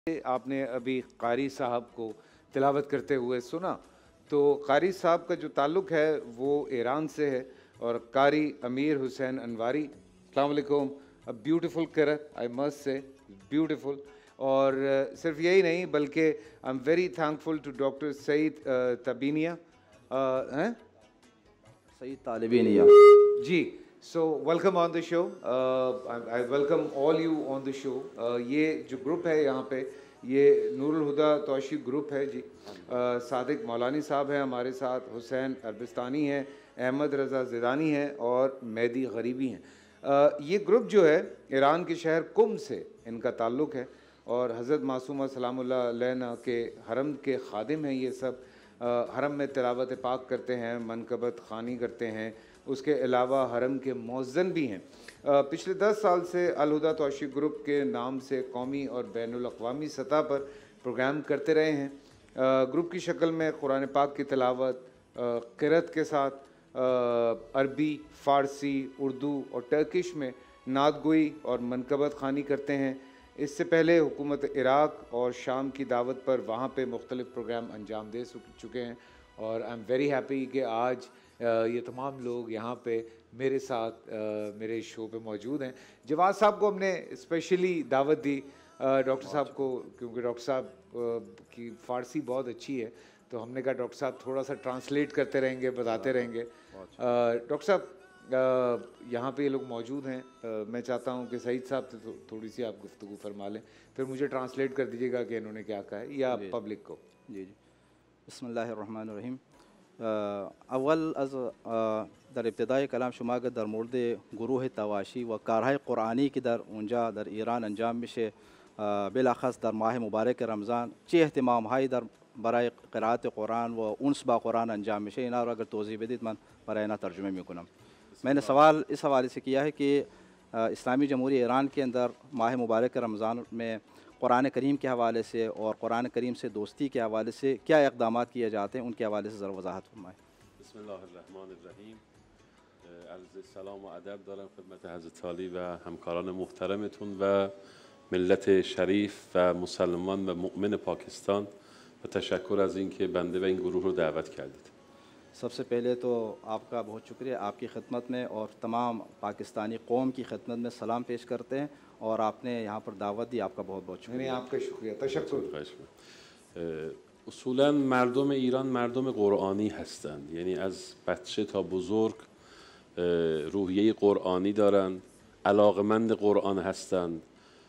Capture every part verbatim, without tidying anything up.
आपने अभी कारी साहब को तिलावत करते हुए सुना, तो कारी साहब का जो ताल्लुक़ है वो ईरान से है और कारी अमीर हुसैन अनवारी। अस्सलाम वालेकुम। अ ब्यूटीफुल क़िरात, आई मस्ट से ब्यूटीफुल। और uh, सिर्फ यही नहीं बल्कि I am very thankful to doctor Saeed Tabinia हैं Saeed Talibinia ji. So welcome on the show. I welcome all you on the show. ये जो ग्रुप है यहाँ पे, ये नूरुल हुदा तौशी ग्रुप है जी। uh, सादिक मौलानी साहब हैं हमारे साथ, हुसैन अरबिस्तानी हैं, अहमद रज़ा ज़िदानी हैं और मेहदी गरीबी हैं। uh, ये ग्रुप जो है ईरान के शहर कुम से इनका ताल्लुक़ है और हज़रत मासूमा सलामुल्लाह अलैहा के हरम के खादिम हैं ये सब। uh, हरम में तिलावत पाक करते हैं, मनकबत ख़ानी करते हैं, उसके अलावा हरम के मौज़्ज़िन भी हैं। पिछले दस साल से अल हुदा तौशी ग्रुप के नाम से कौमी और बैनुल अक़वामी सतह पर प्रोग्राम करते रहे हैं। ग्रुप की शक्ल में कुरान पाक की तिलावत क़िरात के साथ अरबी, फ़ारसी, उर्दू और टर्किश में नात गोई और मनकबत ख़ानी करते हैं। इससे पहले हुकूमत इराक़ और शाम की दावत पर वहाँ पे मुख्तलिफ़ प्रोग्राम अंजाम दे चुके हैं और आई एम वेरी हैप्पी कि आज ये तमाम लोग यहाँ पे मेरे साथ मेरे शो पे मौजूद हैं। जवाद साहब को हमने स्पेशली दावत दी, डॉक्टर साहब को, क्योंकि डॉक्टर साहब की फ़ारसी बहुत अच्छी है, तो हमने कहा डॉक्टर साहब थोड़ा सा ट्रांसलेट करते रहेंगे, बताते रहेंगे। डॉक्टर साहब यहाँ पे ये लोग मौजूद हैं। मैं चाहता हूँ कि सईद साहब से थो, थोड़ी सी आप गुफ्तगू फरमा लें, फिर मुझे ट्रांसलेट कर दीजिएगा कि इन्होंने क्या कहा है या पब्लिक को। जी जी बिस्मिल्लाहिर्रहमानिर्रहीम। अव्वल अज़ दर इब्तदाई कलाम शुमा के दर मुर्द गुरूह तवाशी व कारह क़ुरानी की दर उंजा दर ईरान अंजाम मिशे बिलाख़स दर माह मुबारक रमज़ान चे एहतमाम हाई दर बराए क़िराअत क़ुरान व उन्स बा क़ुरान अंजाम मिशे इना अगर तोज़ी बदित मन बराए ना तर्जुमे में कुनम। मैंने सवाल इस हवाले से किया है कि इस्लामी जमहूरियत ईरान के अंदर माह मुबारक रमज़ान में कुरान करीम के हवाले से और कुरान करीम से दोस्ती के हवाले से क्या इक़दामात किए जाते हैं, उनके हवाले से ज़रा वज़ाहत फरमाएँ। बिस्मिल्लाहिर्रहमानिर्रहीम। अर्ज़ सलाम व अदब दरम खिदमत हज़रत आली व हमकारान मुहतरमतुन व मिल्लत शरीफ व मुसलमान व मुमिन पाकिस्तान व तशक्कुर अज़ इनके बंदे व इन गुरूह को दावत किया। सबसे पहले तो आपका बहुत शुक्रिया, आपकी खिदमत में और तमाम पाकिस्तानी कौम की खिदमत में सलाम पेश करते हैं और आपने यहाँ पर दावत दी, आपका बहुत बहुत शुक्रिया। आपका शुक्रिया, तशक्कुर। اصولا مردم ایران مردم قرآنی هستند، یعنی از بچه تا بزرگ روحیه قرآنی دارند، علاقمند قرآن هستند.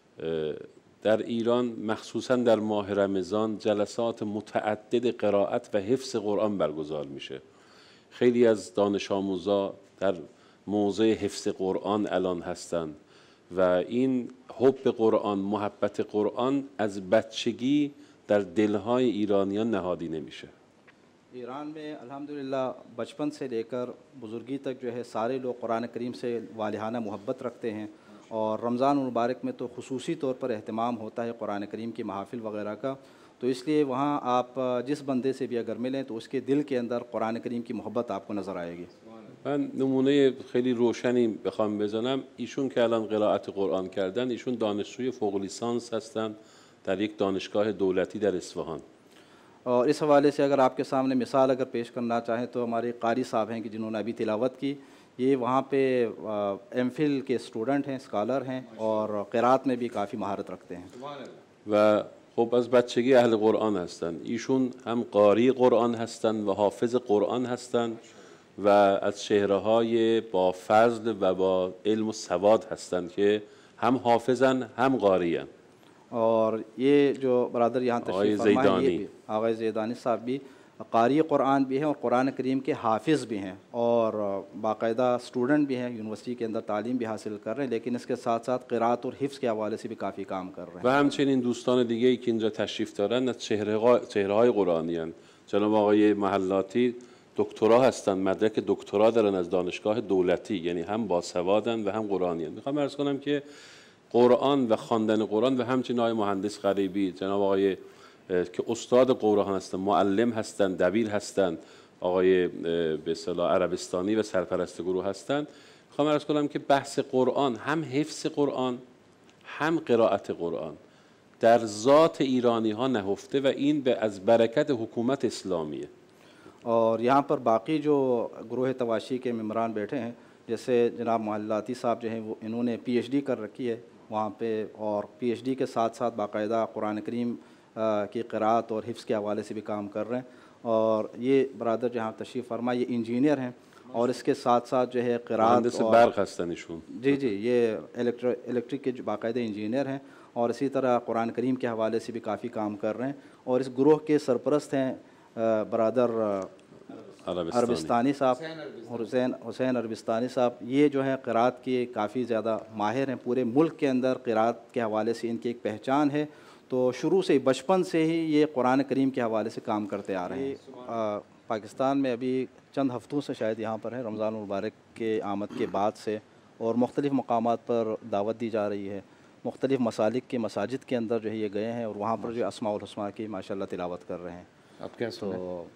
در ایران مخصوصا در ماه رمضان جلسات متعدد قرائت و حفظ قرآن برگزار میشه. خیلی از دانش آموزا در موضع حفظ قرآن الان هستند و این حب قرآن، محبت قرآن از بچگی در دلهای ایرانیان نهادی نمیشه. ईरान में अल्हम्दुलिल्लाह बचपन से लेकर बुज़ुर्गी तक जो है सारे लोग कुरान करीम से वालिहाना मोहब्बत रखते हैं और रमज़ान मुबारक में तो खुसूसी तौर पर एहतमाम होता है कुरान करीम की महफ़िल वग़ैरह का। तो इसलिए वहाँ आप जिस बंदे से भी अगर मिलें तो उसके दिल के अंदर कुरान करीम की मोहब्बत आपको नज़र आएगी। من نمونه خیلی روشنی بخوام بزنم، ایشون که الان قرائت قرآن کردن، ایشون دانشجوی فوق لیسانس هستند در یک دانشگاه دولتی در اصفهان. और इस हवाले से अगर आपके सामने मिसाल अगर पेश करना चाहें तो हमारे कारी साहब हैं कि जिन्होंने अभी तिलावत की, ये वहाँ पे एम फिल के स्टूडेंट हैं, स्कॉलर हैं और क़िराअत में भी काफ़ी महारत रखते हैं و خب از بچگی اهل قرآن هستند. ایشون هم قاری قرآن هستند و حافظ قرآن هستند و از چهره‌های با فضل و با علم و سواد هستند که هم حافظن هم قاری‌اند. और ये जो बरादर यहाँ तशरीफ़ फरमा है, ये आग़ाज़ ज़ैदानी साहब भी क़ारी क़ुरान भी हैं और कुरान करीम के हाफिज़ भी हैं और बाकायदा स्टूडेंट भी हैं, यूनिवर्सिटी के अंदर तालीम भी हासिल कर रहे हैं, लेकिन इसके साथ साथ क़िराअत और हिफ्ज़ के हवाले से भी काफ़ी काम कर रहे हैं. و همچنین دوستان دیگه‌ای که اینجا تشریف دارن از چهره‌های قرآنی هستند. جناب آقای محلاتی دکترا هستند، مدرک دکترا دارن از دانشگاه دولتی، یعنی هم باسوادن و هم قرآنی هستند. میخوام عرض کنم که قرآن و خواندن قرآن و همچنین آقای مهندس غریبی، جناب آقای که استاد قرآن هستند، معلم هستند، دبیر هستند، آقای به اصطلاح عربستانی و سرپرست گروه هستند. میخوام عرض کنم که بحث قرآن هم حفظ قرآن هم قرائت قرآن در ذات ایرانی ها نهفته و این به از برکت حکومت اسلامیه. और यहाँ पर बाकी जो ग्रोह तवाशी के मेम्बरान बैठे हैं, जैसे जनाब मोहल्लाती साहब जो हैं वो इन्होंने पीएचडी कर रखी है वहाँ पे, और पीएचडी के साथ साथ बाकायदा कुरान करीम की क़िराअत और हिफ्ज़ के हवाले से भी काम कर रहे हैं। और ये बरदर जहाँ तशरीफ़ फरमा ये इंजीनियर हैं और इसके साथ साथ जो है क़िराअत और जी जी ये इलेक्ट्र इलेक्ट्रिक के जो बाकायदा इंजीनियर हैं और इसी तरह कुरान करीम के हवाले से भी काफ़ी काम कर रहे हैं। और इस ग्रोह के सरपरस्त हैं बरदर अरबिस्तानी साहब, हुसैन हुसैन अरबिस्तानी साहब। ये जो है क़िराअत के काफ़ी ज़्यादा माहिर हैं, पूरे मुल्क के अंदर क़िराअत के हवाले से इनकी एक पहचान है। तो शुरू से बचपन से ही ये कुरान करीम के हवाले से काम करते आ रहे हैं। पाकिस्तान में अभी चंद हफ्तों से शायद यहाँ पर है, रमज़ान मुबारक के आमद के बाद से, और मुख्तलिफ़ मकामात पर दावत दी जा रही है। मुख्तलिफ़ मसालिक के मसाजिद के अंदर जो है ये गए हैं और वहाँ पर जो अस्माउल हुस्ना की माशाल्लाह तिलावत कर रहे हैं। अब क्या तो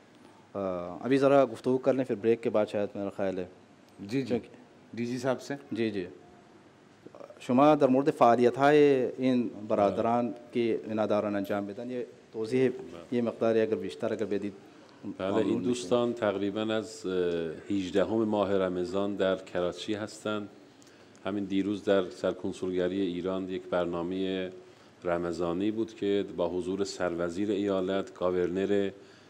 अभी ज़रा गुफ्तगू कर लें, फिर ब्रेक के बाद शायद मेरा ख्याल है। जी जी डी जी साहब से। जी जी शुमा दर मोर्द फ़ालियत है इन बरदरान की इनादारान अंजाम बेदन, ये तोज़ीह ये मकदार अगर बेशतर अगर बेदीद। بله این دوستان تقریبا از هجدهم ماه رمضان در کراچی هستند. همین دیروز در سرکنسولگری ایران یک برنامه رمضانی بود که با حضور سروزیر ایالت، گاورنر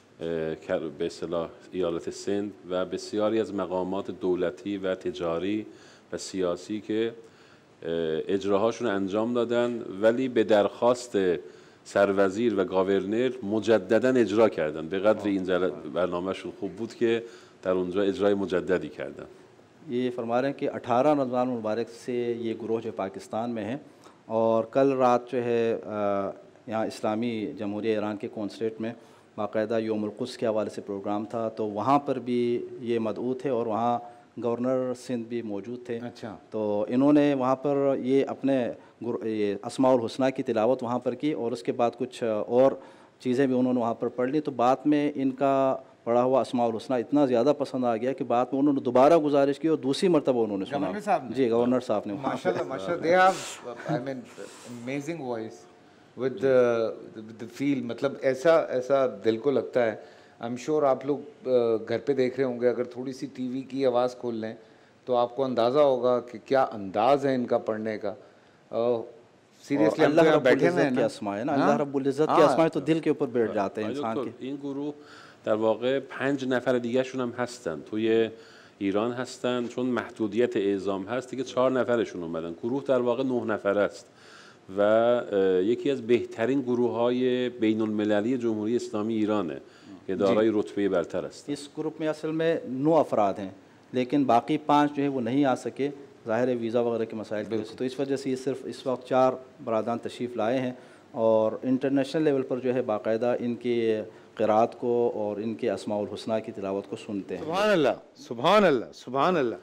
به اصطلاح ایالت سند و بسیاری از مقامات دولتی و تجاری و سیاسی که اجراهاشون انجام دادن، ولی به درخواست سروزیر و گاورنر مجددا اجرا کردن. به قدر این برنامهشون خوب بود که در اونجا اجرای مجددی کردن. ये फरमा रहे हैं कि अठारह रमज़ान मुबारक से ये ग्रोह जो पाकिस्तान में है, और कल रात जो है यहाँ इस्लामी जमहूरिया ईरान के कॉन्सुलेट में बाकायदा यौमुल क़ुद्स के हवाले से प्रोग्राम था, तो वहाँ पर भी ये मदऊ थे और वहाँ गवर्नर सिंध भी मौजूद थे। अच्छा। तो इन्होंने वहाँ पर ये अपने ये अस्माउल हुस्ना की तिलावत वहाँ पर की और उसके बाद कुछ और चीज़ें भी उन्होंने वहाँ पर पढ़ ली। तो बाद में इनका पढ़ा हुआ अस्माउल हुस्ना इतना ज़्यादा पसंद आ गया कि बाद में उन्होंने दोबारा गुजारिश की और दूसरी मरतबा उन्होंने सुना। गवर्नर साहब ने? जी गवर्नर साहब ने। माशाल्लाह माशाल्लाह, they have I mean amazing voice with the feel, मतलब ऐसा ऐसा दिल को लगता है। आई एम श्योर आप लोग घर पे देख रहे होंगे, अगर थोड़ी सी टीवी की आवाज़ खोल लें तो आपको अंदाज़ा होगा कि क्या अंदाज़ है इनका पढ़ने का। सीरियसली हम यहाँ बैठे हुए हैं ना, अल्लाह रब्बुल इज़्ज़त के अस्मा तो दिल के ऊपर बैठ जाते हैं इंसान के। این گروه در واقع پنج نفر دیگه شون هم هستن، توی ایران هستن، چون محدودیت اعزام هست دیگه چهار نفرشون اومدن. گروه در واقع نه نفر است و یکی از بهترین گروه های بین المللی جمهوری اسلامی ایرانه که دارای رتبه برتر است. इस ग्रुप में असल में नौ अफराद हैं, लेकिन बाकी पाँच जो है वो नहीं आ सके, ज़ाहिर है वीज़ा वगैरह के मसाइल की वजह से। तो इस वजह से ये सिर्फ इस वक्त चार बरादान तशरीफ़ लाए हैं और इंटरनेशनल लेवल पर जो है बाकायदा इनकी क़िराअत को और इनके अस्माउल हुस्ना की तिलावत को सुनते हैं। सुभान अल्लाह सुभान अल्लाह सुभान अल्लाह।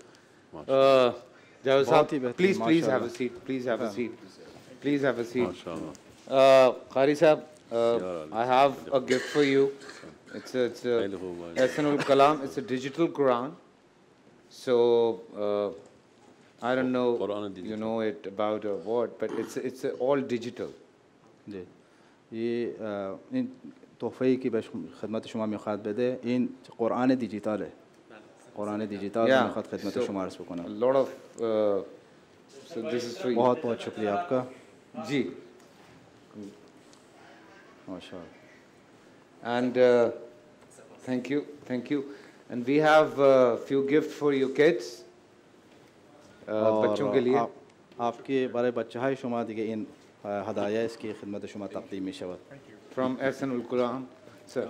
जावेद साहब please please have a seat, please have a seat, please have a seat. कारी साहब, I have a gift for you. It's a, it's a Ahsanul Kalam. It's a digital Quran. So uh, I don't know you know it about or what, but it's it's a all digital. जी ये इन तोहफ़े की खदमत शुमा में ख़ात बेदे इन Quran digital है, Quran digital में ख़ात खदमत शुमा रस बकना। A lot of uh, so this is for you. बहुत बहुत शुक्रिया आपका जी। माशाअल्लाह। And uh, thank you, thank you. And we have a few gifts for your kids. Uh, बच्चों के लिए आप, आपके बारे बच्चा है शुमा दिगे इन हदाया इसकी खिदमत शुमा तक़दीम शवत from Ahsanul Quran. Sir.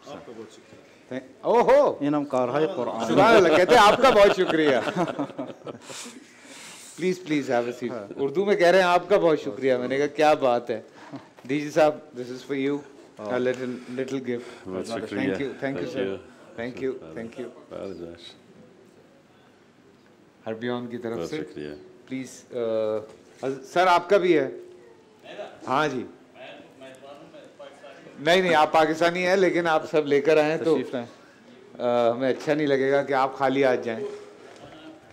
ओहो इन हम कारहाय कुरान सुभान अल्लाह कहते हैं आपका बहुत शुक्रिया। Please please have a seat. Urdu में कह रहे हैं आपका बहुत शुक्रिया। मैंने कहा क्या बात है। डीजी साहब, this is for you, a little little gift. Thank you, thank you sir, thank you, thank you. हरबियन की तरफ से प्लीज सर आपका भी है। हाँ जी, नहीं नहीं आप पाकिस्तानी हैं लेकिन आप सब लेकर आए तो हमें अच्छा नहीं लगेगा कि आप खाली आ जाएं।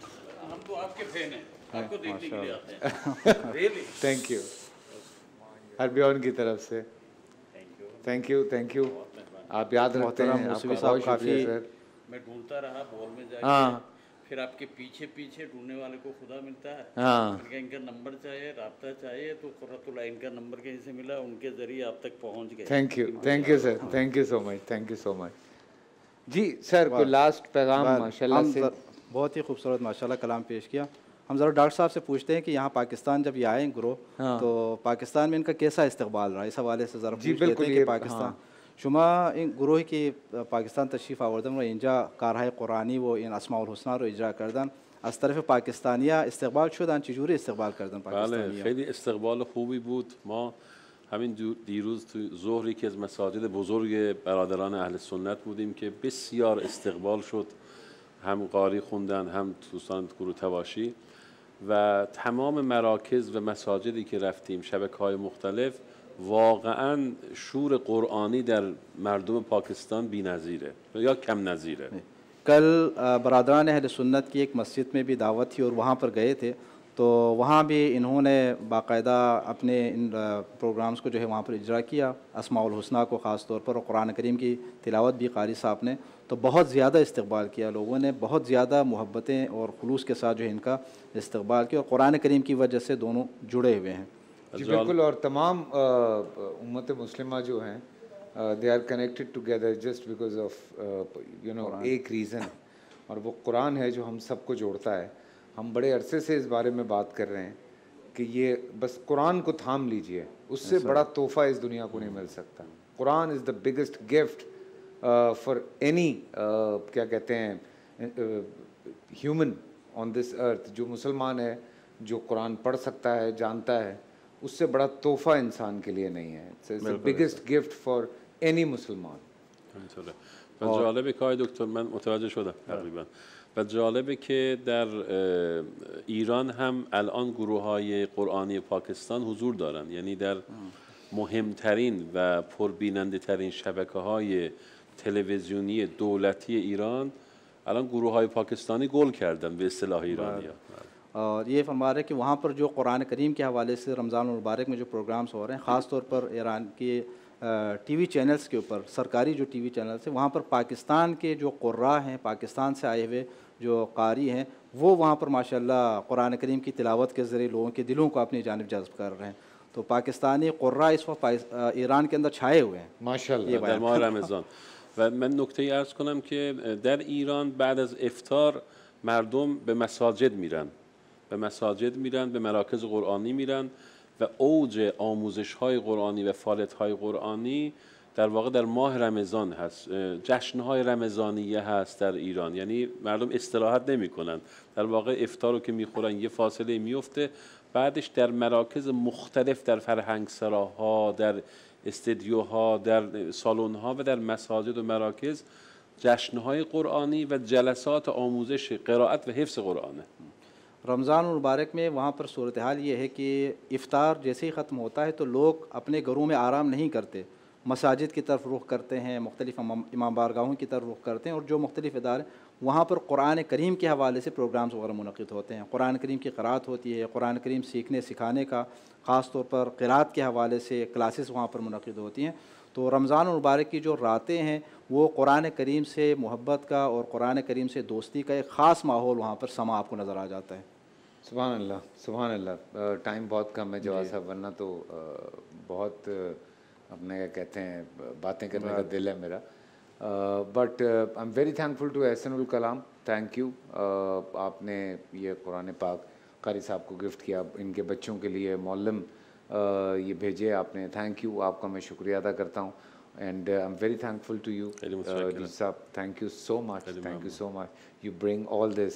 हम तो आपके फैन हैं, आपको देखने के लिए आते हैं। Thank you. हरबियन की तरफ से। थैंक यू थैंक यू, आप याद रखते हैं, आपका बहुत शुक्रिया सर। मैं ढूंढता रहा बॉल में जाके, हाँ फिर आपके पीछे पीछे ढूंढने वाले को खुदा मिलता है। हाँ इनका इनका नंबर चाहिए, राब्ता चाहिए, तो कुर्रतुल ऐन का नंबर कहीं से मिला, उनके जरिए आप तक पहुंच गए। Thank you thank you sir, thank you so much, thank you so much. जी सर, कोई लास्ट पैगाम माशाल्लाह हम से? ज़र- बहुत ही खूबसूरत माशाल्लाह कलाम पेश किया। हम ज़रा डॉक्टर साहब से पूछते हैं कि यहाँ पाकिस्तान जब ये आए ग्रो, हाँ। तो पाकिस्तान में इनका कैसा इस्तकबाल रहा, इस हवाले से ज़रा जी, पूछ लेते बिल्कुल, हैं ये- कि पाकिस्तान शुमा इन ग्रोह की पाकिस्तान तशरीफ़ आवर्दन व इंजा कारहाय कुरानी वो इन अस्माउल हुस्ना रो इजरा कردن از طرف پاکستانیا استقبال شدن، چجوری استقبال کردن بله پاکستانیا؟ خیلی استقبال خوبی بود. ما همین دو- دیروز تو ظهر یکی از مساجد بزرگ برادران اهل سنت بودیم که بسیار استقبال شد، هم قاری خوندن هم دوستان گروه تواشی و تمام مراکز و مساجدی که رفتیم، شبکه‌های مختلف، واقعا شور قرآنی در مردم پاکستان بی‌نظیره یا کم نظیره. कल अ, बरादरान अहल सुन्नत की एक मस्जिद में भी दावत थी और वहाँ पर गए थे, तो वहाँ भी इन्होंने बाकायदा अपने इन अ, प्रोग्राम्स को जो है वहाँ पर इजरा किया, अस्माउल हुस्ना को ख़ास तौर पर, और कुरान करीम की तिलावत भी कारी साहब ने, तो बहुत ज़्यादा इस्तकबाल किया लोगों ने, बहुत ज़्यादा मोहब्बतें और खुलूस के साथ जो है इनका इस्तकबाल किया, और कुरान करीम की वजह से दोनों जुड़े हुए हैं। जी बिल्कुल, और तमाम उम्मत मुस्लिमा जो हैं they are connected together just because of you know एक रीज़न, और वो कुरान है जो हम सबको जोड़ता है। हम बड़े अरसे से इस बारे में बात कर रहे हैं कि ये बस कुरान को थाम लीजिए, उससे बड़ा तोहफ़ा इस दुनिया को नहीं मिल सकता। कुरान is the biggest gift for any क्या कहते हैं ह्यूमन ऑन दिस अर्थ। जो मुसलमान है, जो कुरान पढ़ सकता है, जानता है, उससे बड़ा तोहफ़ा इंसान के लिए नहीं है। It's the biggest gift for any मुसलमान। همینطوره. و جالبه که آقای دکتر من متوجه شدم تقریبا، و جالبه که در ایران هم الان گروه های قرآنی پاکستان حضور دارن، یعنی در مهمترین و پربیننده ترین شبکه های تلویزیونی دولتی ایران الان گروه های پاکستانی گل کردن به اصطلاح ایرانی ها. और ये फरमा रहे हैं कि वहाँ पर जो कुरान करीम के हवाले से रमज़ान मुबारक में जो प्रोग्राम्स हो रहे हैं, ख़ास तौर पर ईरान के टीवी चैनल्स के ऊपर, सरकारी जो टीवी चैनल्स हैं, वहाँ पर पाकिस्तान के जो क़ुर्रा हैं, पाकिस्तान से आए हुए जो कारी हैं, वो वहाँ पर माशाल्लाह कुरान करीम की तिलावत के ज़रिए लोगों के दिलों को अपनी जानिब जज़्ब कर रहे हैं। तो पाकिस्तानी क़ुर्रा इस वक्त ईरान के अंदर छाए हुए हैं माशाल्लाह در ماه رمضان. و من نکته ای عرض کنم که در ایران بعد از افطار مردم به مساجد میرن، به مساجد میرن، به مراکز قرآنی میرن و اوج آموزش های قرآنی و فعالیت های قرآنی در واقع در ماه رمضان هست. جشن های رمضانیه هست در ایران، یعنی مردم استراحت نمی کنن، در واقع افطار رو که میخورن یه فاصله میفته، بعدش در مراکز مختلف، در فرهنگسراها، در استدیوها، در سالن‌ها و در مساجد و مراکز جشن‌های قرآنی و جلسات آموزش قرائت و حفظ قرآنه. रमज़ान मुबारक में वहाँ पर सूरत हाल ये है कि इफ़्तार जैसे ही ख़त्म होता है तो लोग अपने घरों में आराम नहीं करते, मसाजिद की तरफ रुख करते हैं, मुख्तलिफ़ इमाम बारगाहों की तरफ रुख करते हैं, और जो मुख्तलिफ़ इदारे वहाँ पर कुरान करीम के हवाले से प्रोग्राम्स वगैरह मुनक़िद होते हैं। कुरान करीम की क़राअत होती है, कुरान करीम सीखने सिखाने का ख़ास तौर पर क़िराअत के हवाले से क्लासेस वहाँ पर मुनक़िद होती हैं। तो रमज़ान मुबारक की जो रातें हैं वो कुरान करीम से मोहब्बत का और कुरान करीम से दोस्ती का एक ख़ास माहौल वहाँ पर समा आपको नज़र आ जाता है। सुभान अल्लाह, सुभान अल्लाह। टाइम बहुत कम है जवाब साहब, वरना तो बहुत अपने क्या कहते हैं बातें करने का दिल है मेरा, but I am very thankful to Ehsanul Kalam. Thank you, आपने ये कुरान पाक कारी साहब को गिफ्ट किया, इनके बच्चों के लिए मौलम ये भेजे आपने, थैंक यू, आपका मैं शुक्रिया अदा करता हूँ। And I am very thankful to you साहब, thank you so much, thank you so much. You bring all this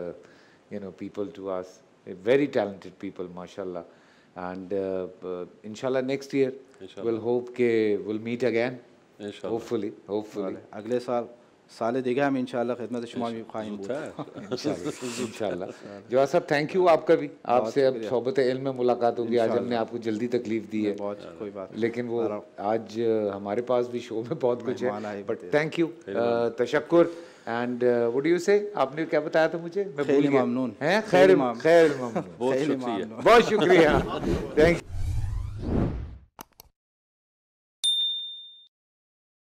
you know people to us, very talented people, mashallah, and uh, uh, inshallah next year inshallah. we'll hope ke we'll meet again inshallah, hopefully hopefully अगले साल साल देगा हम इंशाल्लाह खिदमत शुमा भी ख़ाहिम इंशाल्लाह इंशाल्लाह। जवाब साहब थैंक यू, आपका भी, आपसे अब सोहबत इल्म में मुलाकात होगी। आज हमने आपको जल्दी तकलीफ दी है, कोई बात, लेकिन वो आज हमारे पास भी शो में बहुत कुछ है, बट थैंक यू, तशक्कुर। And what do you say, आपने क्या बताया था मुझे, मैं भूल गया। ममनून हैं, खैर खैर ममनून, बहुत शुक्रिया, बहुत शुक्रिया, थैंक यू।